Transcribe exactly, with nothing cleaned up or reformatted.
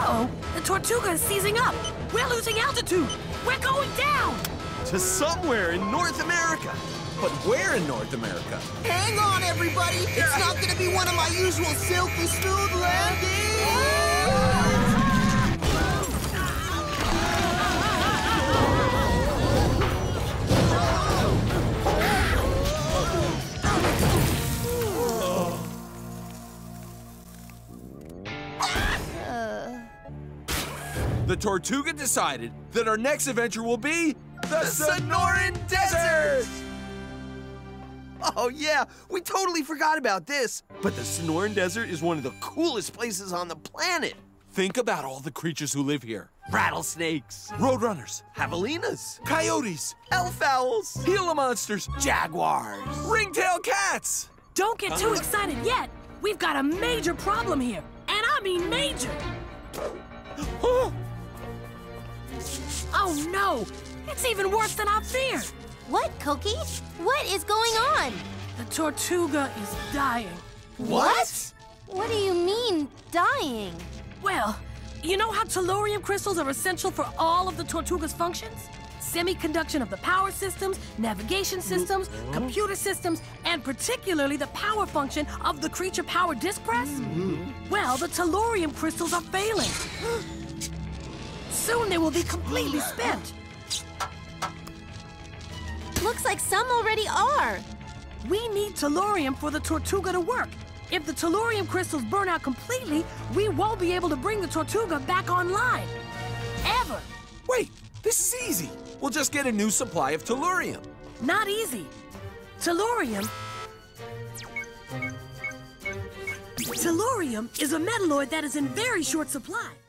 Uh-oh, the Tortuga is seizing up. We're losing altitude. We're going down. To somewhere in North America. But where in North America? Hang on, everybody. It's not going to be one of my usual silky smooth landings. The Tortuga decided that our next adventure will be the Sonoran Desert! Oh yeah, we totally forgot about this. But the Sonoran Desert is one of the coolest places on the planet. Think about all the creatures who live here. Rattlesnakes, roadrunners, javelinas, coyotes, elf owls, Gila monsters, jaguars, ringtail cats. Don't get too excited yet. We've got a major problem here. And I mean major. Oh no! It's even worse than I feared! What, Cookie? What is going on? The Tortuga is dying. What? What do you mean, dying? Well, you know how tellurium crystals are essential for all of the Tortuga's functions? Semiconduction of the power systems, navigation systems, computer systems, and particularly the power function of the creature power disc press? Mm-hmm. Well, the tellurium crystals are failing. Soon they will be completely spent. Looks like some already are. We need tellurium for the Tortuga to work. If the tellurium crystals burn out completely, we won't be able to bring the Tortuga back online. Ever. Wait, this is easy. We'll just get a new supply of tellurium. Not easy. Tellurium... Tellurium is a metalloid that is in very short supply.